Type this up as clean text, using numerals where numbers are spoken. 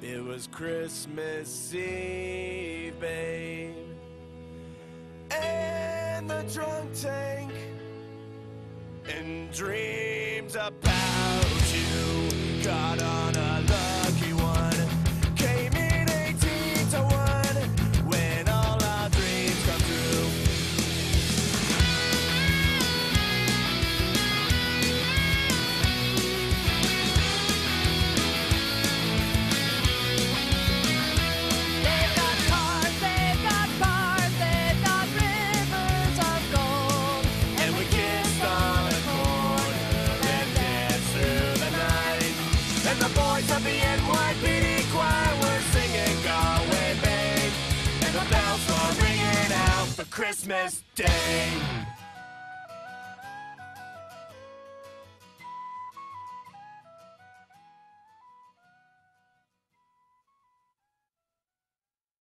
It was Christmas Eve, babe, and the drunk tank, and dreams about you got on a lucky one. Came in 18 to 1 when all our dreams come true. They've got cars, they've got bars, they've got rivers of gold, And we kissed on a corner and danced through the night. And the boys of the NYPD choir were singing Galway Bay, and the bells were ringing out for Christmas Day.